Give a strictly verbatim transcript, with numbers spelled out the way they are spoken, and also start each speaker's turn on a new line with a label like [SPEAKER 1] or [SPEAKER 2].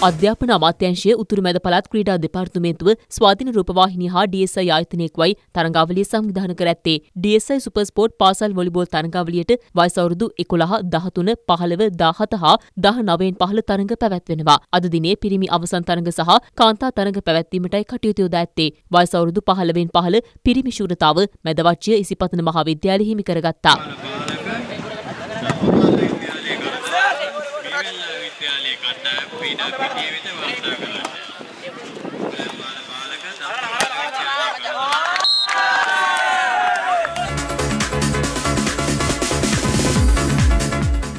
[SPEAKER 1] අධ්‍යාපන අමාත්‍යාංශයේ උතුරු මැද පළාත් ක්‍රීඩා දෙපාර්තමේන්තුව ස්වාධීන රූපවාහිනිය හා ඩී එස් ආයි ආයතනයකයි තරඟාවලිය සංවිධානය කර ඇත්තේ. ඩී එස් ආයි සුපර්ස්පෝර්ට් පාසල් වොලිබෝල් තරඟාවලියට වයස අවුරුදු එකොළහ, දහතුන, පහළව, දාහත හා දහනවයෙන් පහළ තරඟ පැවැත්වෙනවා. අද දිනේ පිරිමි අවසන් තරඟ සහ කාන්තා තරඟ පැවැත්වීමටයි කටයුතු යොදා ඇත්තේ. වයස අවුරුදු පහළවෙන් පහළ පිරිමි ශූරතාව මැදවච්චිය ඉසිපතන මහා විද්‍යාලය හිමි කරගත්තා.
[SPEAKER 2] විද්‍යාලයේ කණ්ඩායම ක්‍රීඩා පිටියේ වෙත වාර්තා කළා.